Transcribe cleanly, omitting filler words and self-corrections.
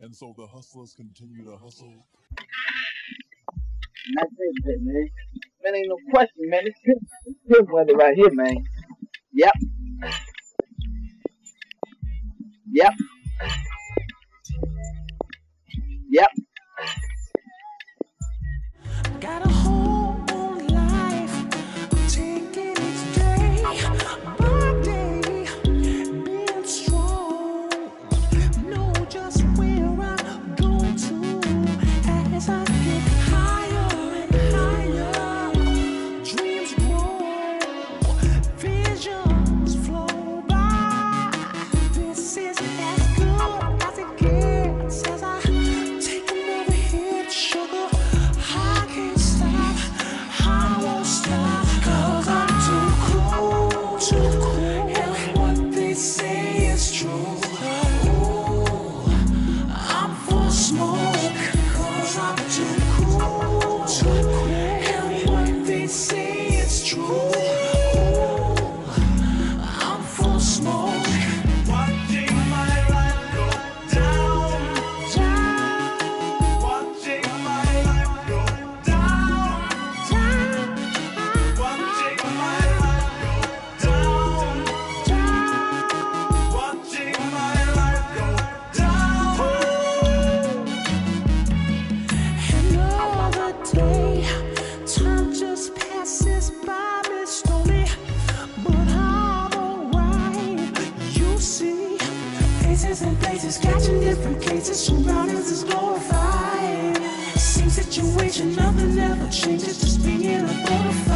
And so the hustlers continue to hustle. And that's it, man. Man, ain't no question, man. It's good weather right here, man. Yep. Yep. Yep. Got a hold on life, I'm taking each day by day, being strong, know just where I'm going to, as I get higher and higher, dreams grow, visions flow by, this is as good as it gets, as I take another hit, sugar. I can't stop, I won't stop, 'cause I'm too cool, and what they say is true. Ooh, I'm full of smoke, 'cause I'm too cool, and what they say is true. Ooh, I'm full of smoke. Watching my life go down, watching my life go down, watching my life go down, watching my life go down. Another day, time just passes by me slowly, but I'm alright. You see, faces and places, catching different cases, surroundings is glorified. Same situation, nothing ever changes, just being a bona fide.